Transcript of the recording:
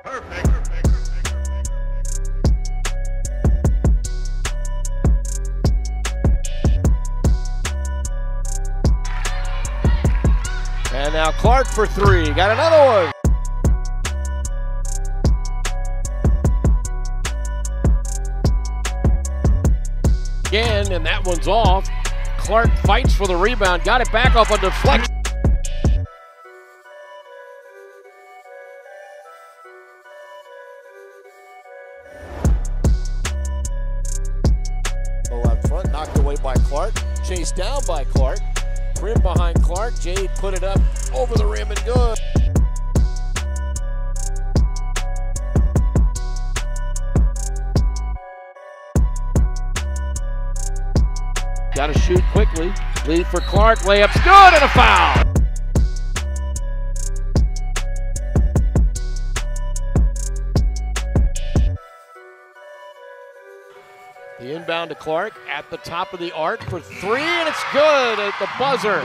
Perfect. And now Clarke for three. Got another one. Again, and that one's off. Clarke fights for the rebound. Got it back off a deflection. Up front, knocked away by Clarke. Chased down by Clarke. Prim behind Clarke. Jaide put it up over the rim and good. Got to shoot quickly. Lead for Clarke. Layup's good and a foul. The inbound to Clarke at the top of the arc for three, and it's good at the buzzer.